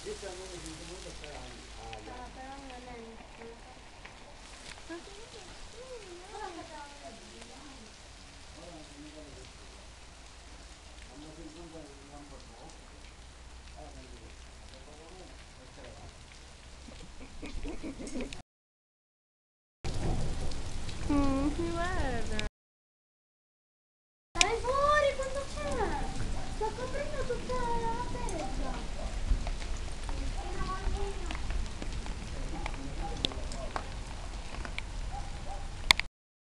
Questo è il nome di un comune per anni. Ah, Ah, yeah. però non è... Non lo so.